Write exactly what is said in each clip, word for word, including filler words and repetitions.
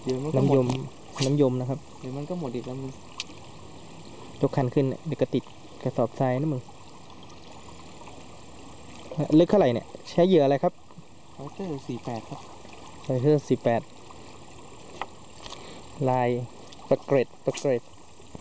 เดี๋ยวมันก็น้ำหยมมดน้ำยมนะครับเดี๋ยวมันก็หมดอีกแล้วมึงยกคันขึ้นเนี่ยเดี๋ยวก็ติดกระสอบทรายนะมึงลึกเท่าไหร่เนี่ยใช้เหยื่ออะไรครับไฟเตอร์สี่แปดครับไฟเตอร์สี่แปดลายประเกรดประเกรด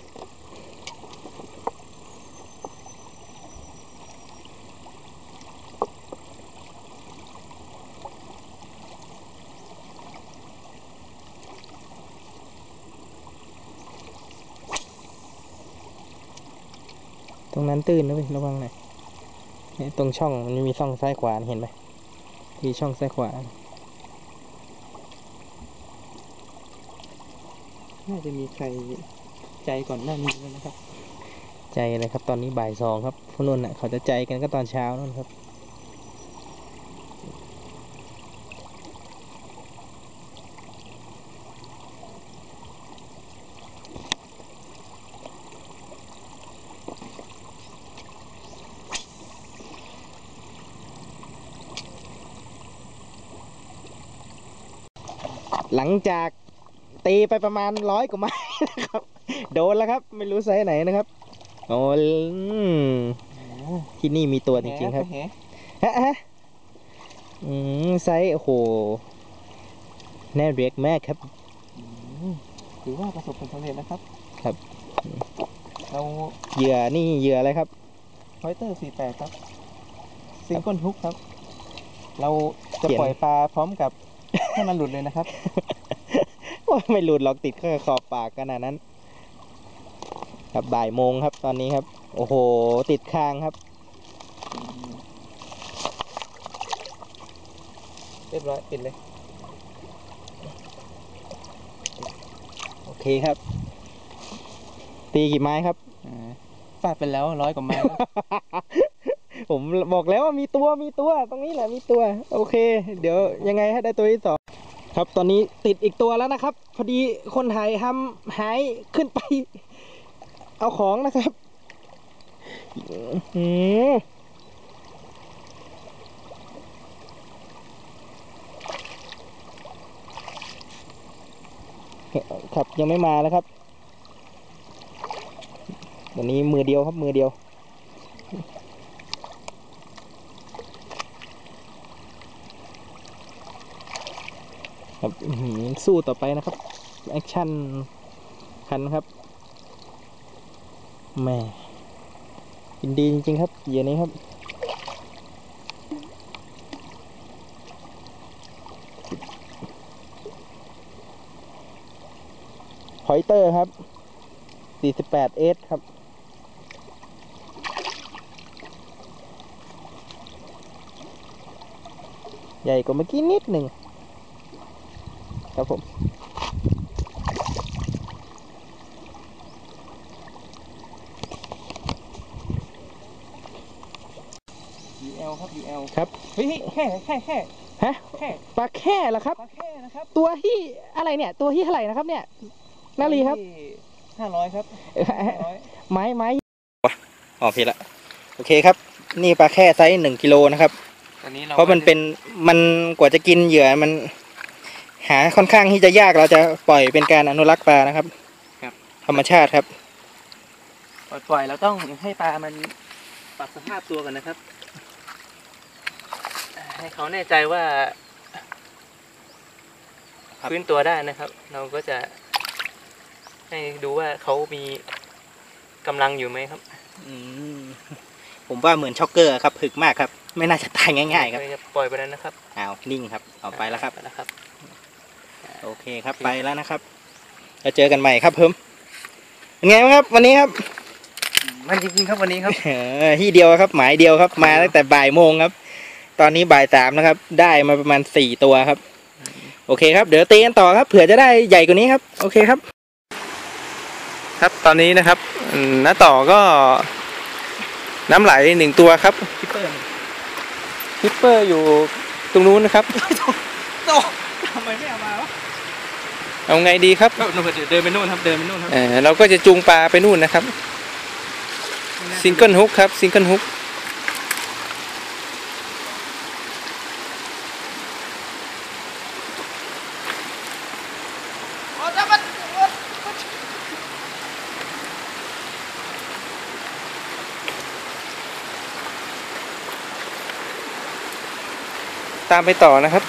ตรงนั้นตื้นนะเว้ยระวังหน่อยนี่ตรงช่องมันมีช่องซ้ายขวาเห็นไหมที่ช่องซ้ายขวาน่าจะมีใครใจก่อนหน้านี้แล้วนะครับใจอะไรครับตอนนี้บ่ายสองครับพวกนุ่นน่ะเขาจะใจกันก็ตอนเช้านั่นครับหลังจากตีไปประมาณร้อยกว่าไม้นะครับโดนแล้วครับไม่รู้ไซส์ไหนนะครับโอ้ที่นี่มีตัวจริงๆครับฮะฮะอืมไซส์โอ้โหแน่เรียกแม่ครับถือว่าประสบผลสำเร็จนะครับครับเราเหยื่อนี่เหยื่ออะไรครับไฟเตอร์สี่แปดครับซิงเกิลฮุกครับเราจะปล่อยปลาพร้อมกับให้มันหลุดเลยนะครับว่าไม่หลุดหรอกติดแค่ขอบปากขนาดนั้นครับบ่ายโมงครับตอนนี้ครับโอ้โหติดคางครับเรียบร้อยปิดเลยโอเคครับตีกี่ไม้ครับฟาดไปแล้วร้อยกว่าไม้ผมบอกแล้วว่ามีตัวมีตัวตรงนี้แหละมีตัวโอเคเดี๋ยวยังไงให้ได้ตัวที่สองครับตอนนี้ติดอีกตัวแล้วนะครับพอดีคนถ่ายทำหายขึ้นไปเอาของนะครับอืมครับยังไม่มาแล้วครับวันนี้มือเดียวครับมือเดียวครับสู้ต่อไปนะครับแอคชั่นคันครับแม่ยินดีจริงๆครับเหยื่อนี้ครับพอยเตอร์ครับสี่สิบแปดเอสครับใหญ่กว่าเมื่อกี้นิดหนึ่งครับผมยู แอล ครับ ยู แอลครับเฮ้ยแค่แค่แค่ฮะแค่ปลาแค่เหรอครับปลาแค่นะครับตัวที่อะไรเนี่ยตัวที่เท่าไหร่นะครับเนี่ยนาลีครับห้าร้อยครับห้าร้อยไม้ไม้อ๋อผิดละโอเคครับนี่ปลาแค่ไซส์หนึ่งกิโลนะครับเพราะมันเป็นมันกว่าจะกินเหยื่อมันหาค่อนข้างที่จะยากเราจะปล่อยเป็นการอนุรักษ์ปลานะครับธรรมชาติครับปล่อยเราต้องให้ปลามันปรับสภาพตัวกันนะครับให้เขาแน่ใจว่าฟื้นตัวได้นะครับเราก็จะให้ดูว่าเขามีกำลังอยู่ไหมครับผมว่าเหมือนช็อกเกอร์ครับผึกมากครับไม่น่าจะตายง่ายๆครับปล่อยไปแล้วนะครับอ้าวนิ่งครับเอาไปแล้วครับนะครับโอเคครับไปแล้วนะครับจะเจอกันใหม่ครับเพิ่มเป็นไงบ้างครับวันนี้ครับมันจริงๆครับวันนี้ครับที่เดียวครับหมายเดียวครับมาตั้งแต่บ่ายโมงครับตอนนี้บ่ายสามนะครับได้มาประมาณสี่ตัวครับโอเคครับเดี๋ยวตีกันต่อครับเผื่อจะได้ใหญ่กว่านี้ครับโอเคครับครับตอนนี้นะครับน้าต่อก็น้ำไหลหนึ่งตัวครับคิปเปอร์คิปเปอร์อยู่ตรงนู้นนะครับทำไมไม่เอามาวะเอาไงดีครับเดินไปนู่นครับเดินไปนู่นครับเราก็จะจูงปลาไปนู่นนะครับซิงเกิลฮุกครับซิงเกิลฮุกตามไปต่อนะครับ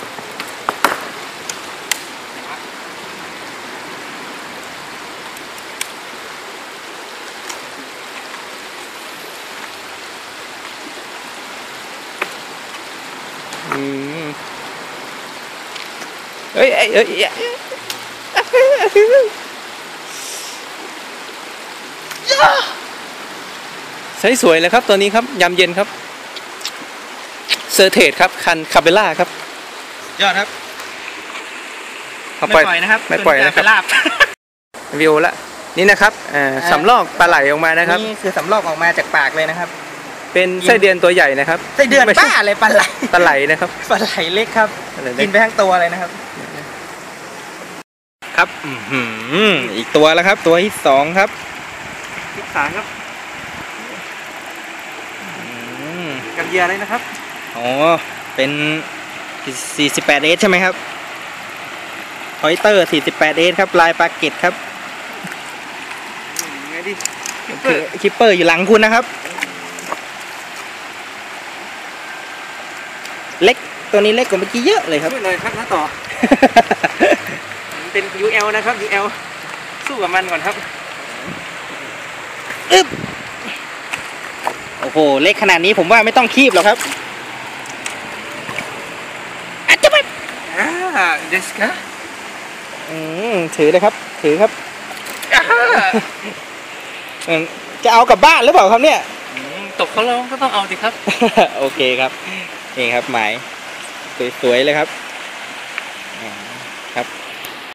อืมเอ้ยเอ้ยเอ้ยใช้สวยเลยครับตัวนี้ครับยำเย็นครับเซอร์เทดครับคันคาเบล่าครับยอดครับไม่ปล่อยนะครับไม่ปล่อยนะครับลาบวิวละนี่นะครับสำลอกปลาไหลออกมานะครับนี่คือสำลอกออกมาจากปากเลยนะครับเป็นไส้เดือนตัวใหญ่นะครับไส้เดือนบ้าอะไรปลาไหลปลาไหลนะครับปลาไหลเล็กครับกินไปทั้งตัวเลยนะครับครับอืมอีกตัวแล้วครับตัวที่สองครับที่สามครับกับเหยื่ออะไรนะครับอ๋อเป็นสี่สิบแปดเอสใช่ไหมครับพอยเตอร์สี่สิบแปดเอสครับลายปลาเก็ตครับไงดิคิปเปอร์อยู่หลังคุณนะครับเล็กตัวนี้เล็กกว่าเมื่อกี้เยอะเลยครับเลยครับน้าต่อเป็น ยู แอล นะครับ ยู แอล สู้กับมันก่อนครับอึ๊บโอ้โหเล็กขนาดนี้ผมว่าไม่ต้องคีบหรอกครับอาจจะแบบอ่าเดสกะอืมถือเลยครับถือครับจะเอากลับบ้านหรือเปล่าครับเนี่ยตกเขาแล้วก็ต้องเอาสิครับโอเคครับนี่ครับหมายสวยๆเลยครับครับ